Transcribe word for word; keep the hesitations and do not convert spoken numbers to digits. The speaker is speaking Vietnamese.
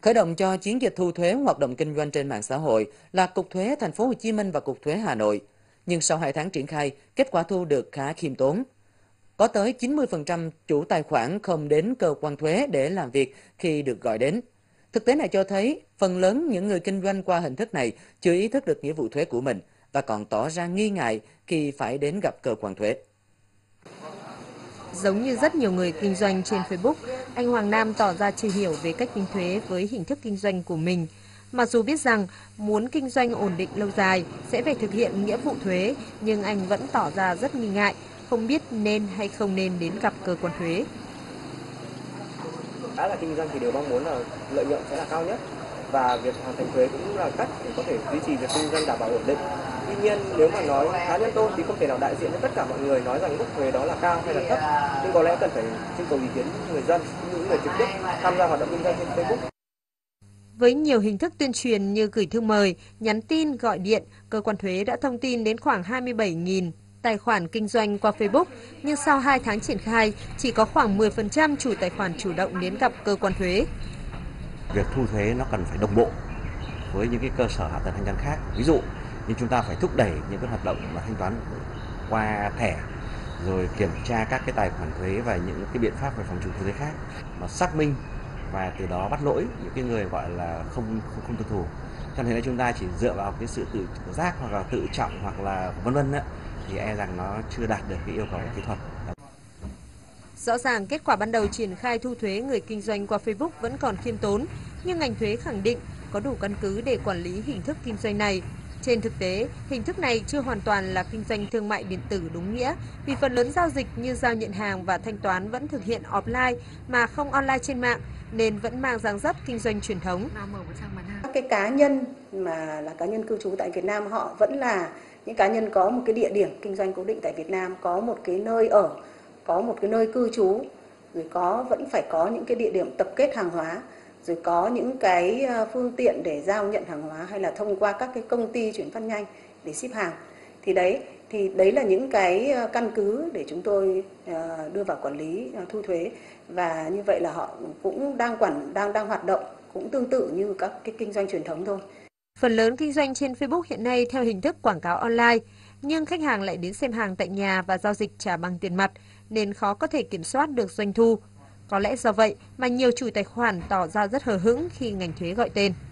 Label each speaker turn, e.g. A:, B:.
A: Khởi động cho chiến dịch thu thuế hoạt động kinh doanh trên mạng xã hội là Cục Thuế Thành phố Hồ Chí Minh và Cục Thuế Hà Nội. Nhưng sau hai tháng triển khai, kết quả thu được khá khiêm tốn. Có tới chín mươi phần trăm chủ tài khoản không đến cơ quan thuế để làm việc khi được gọi đến. Thực tế này cho thấy phần lớn những người kinh doanh qua hình thức này chưa ý thức được nghĩa vụ thuế của mình và còn tỏ ra nghi ngại khi phải đến gặp cơ quan thuế.
B: Giống như rất nhiều người kinh doanh trên Facebook, anh Hoàng Nam tỏ ra chưa hiểu về cách tính thuế với hình thức kinh doanh của mình. Mặc dù biết rằng muốn kinh doanh ổn định lâu dài sẽ phải thực hiện nghĩa vụ thuế, nhưng anh vẫn tỏ ra rất nghi ngại, không biết nên hay không nên đến gặp cơ quan thuế.
C: Đã là kinh doanh thì đều mong muốn là lợi nhuận sẽ là cao nhất và việc hoàn thành thuế cũng là cách để có thể duy trì việc kinh doanh đảm bảo ổn định. Tuy nhiên nếu mà nói cá nhân tôi thì không thể nào đại diện cho tất cả mọi người nói rằng mức thuế đó là cao hay là thấp, nhưng có lẽ cần phải trưng cầu ý kiến người dân, những người trực tiếp tham gia hoạt động kinh doanh trên Facebook.
B: Với nhiều hình thức tuyên truyền như gửi thư mời, nhắn tin, gọi điện, cơ quan thuế đã thông tin đến khoảng hai mươi bảy nghìn tài khoản kinh doanh qua Facebook, nhưng sau hai tháng triển khai, chỉ có khoảng mười phần trăm chủ tài khoản chủ động đến gặp cơ quan thuế.
D: Việc thu thuế nó cần phải đồng bộ với những cái cơ sở hạ tầng thanh toán khác. Ví dụ như chúng ta phải thúc đẩy những cái hoạt động mà thanh toán qua thẻ, rồi kiểm tra các cái tài khoản thuế và những cái biện pháp về phòng chống thuế khác, mà xác minh và từ đó bắt lỗi những cái người gọi là không không, không tuân thủ. Cho nên là chúng ta chỉ dựa vào cái sự tự giác hoặc là tự trọng hoặc là vân vân á, thì e rằng nó chưa đạt được cái yêu cầu kỹ thuật.
B: Rõ ràng kết quả ban đầu triển khai thu thuế người kinh doanh qua Facebook vẫn còn khiêm tốn, nhưng ngành thuế khẳng định có đủ căn cứ để quản lý hình thức kinh doanh này. Trên thực tế, hình thức này chưa hoàn toàn là kinh doanh thương mại điện tử đúng nghĩa, vì phần lớn giao dịch như giao nhận hàng và thanh toán vẫn thực hiện offline mà không online trên mạng, nên vẫn mang dáng dấp kinh doanh truyền thống.
E: Các cái cá nhân mà là cá nhân cư trú tại Việt Nam họ vẫn là những cá nhân có một cái địa điểm kinh doanh cố định tại Việt Nam, có một cái nơi ở, có một cái nơi cư trú, rồi có vẫn phải có những cái địa điểm tập kết hàng hóa, rồi có những cái phương tiện để giao nhận hàng hóa hay là thông qua các cái công ty chuyển phát nhanh để ship hàng. Thì đấy, thì đấy là những cái căn cứ để chúng tôi đưa vào quản lý thu thuế, và như vậy là họ cũng đang quản đang đang hoạt động cũng tương tự như các cái kinh doanh truyền thống thôi.
B: Phần lớn kinh doanh trên Facebook hiện nay theo hình thức quảng cáo online, nhưng khách hàng lại đến xem hàng tại nhà và giao dịch trả bằng tiền mặt, nên khó có thể kiểm soát được doanh thu. Có lẽ do vậy mà nhiều chủ tài khoản tỏ ra rất hờ hững khi ngành thuế gọi tên.